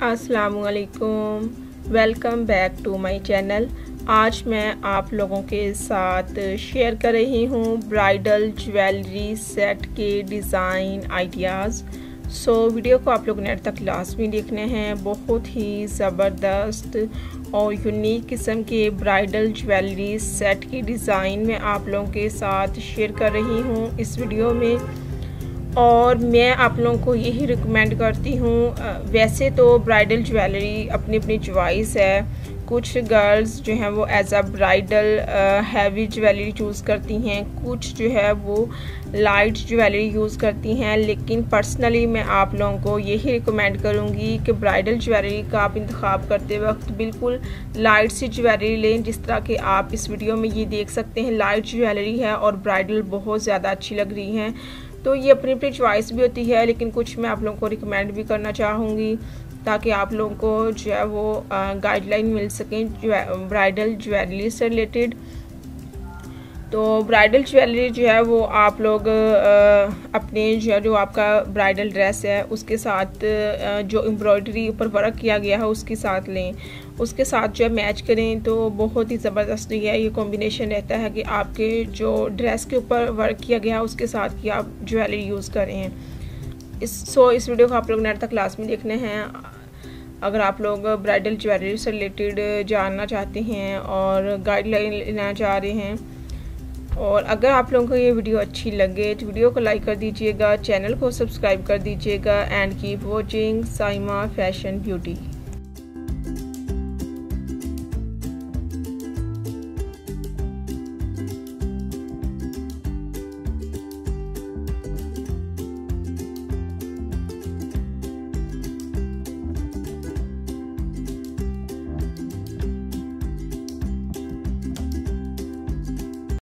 अस्सलामुअलैकुम, welcome back to my channel. आज मैं आप लोगों के साथ शेयर कर रही हूँ ब्राइडल ज्वेलरी सेट के डिज़ाइन आइडियाज़। वीडियो को आप लोगों ने अंत तक लाजमी देखने हैं। बहुत ही ज़बरदस्त और यूनिक किस्म के ब्राइडल ज्वेलरी सेट की डिज़ाइन मैं आप लोगों के साथ शेयर कर रही हूँ इस वीडियो में। और मैं आप लोगों को यही रिकमेंड करती हूँ। वैसे तो ब्राइडल ज्वेलरी अपनी अपनी चॉइस है। कुछ गर्ल्स जो हैं वो as a bridal heavy jewellery choose करती हैं, कुछ जो है वो लाइट ज्वेलरी यूज़ करती हैं। लेकिन पर्सनली मैं आप लोगों को यही रिकमेंड करूँगी कि ब्राइडल ज्वेलरी का आप इंतखाब करते वक्त बिल्कुल लाइट सी ज्वेलरी लें। जिस तरह कि आप इस वीडियो में ये देख सकते हैं, लाइट ज्वेलरी है और ब्राइडल बहुत ज़्यादा अच्छी लग रही हैं। तो ये अपनी अपनी चॉइस भी होती है, लेकिन कुछ मैं आप लोगों को रिकमेंड भी करना चाहूँगी ताकि आप लोगों को जो है वो गाइडलाइन मिल सकें ब्राइडल ज्वेलरी से रिलेटेड। तो ब्राइडल ज्वेलरी जो है वो आप लोग अपने जो आपका ब्राइडल ड्रेस है उसके साथ जो एम्ब्रॉयडरी ऊपर वर्क किया गया है उसके साथ लें, उसके साथ जो है मैच करें। तो बहुत ही ज़बरदस्त ये कॉम्बिनेशन रहता है कि आपके जो ड्रेस के ऊपर वर्क किया गया है उसके साथ की आप ज्वेलरी यूज़ करें। इस वीडियो को आप लोग नेट तक क्लास में देखने हैं। अगर आप लोग ब्राइडल ज्वेलरी से रिलेटेड जानना चाहते हैं और गाइडलाइन लेना चाह रहे हैं, और अगर आप लोगों को ये वीडियो अच्छी लगे तो वीडियो को लाइक कर दीजिएगा, चैनल को सब्सक्राइब कर दीजिएगा। And keep watching Saima fashion beauty.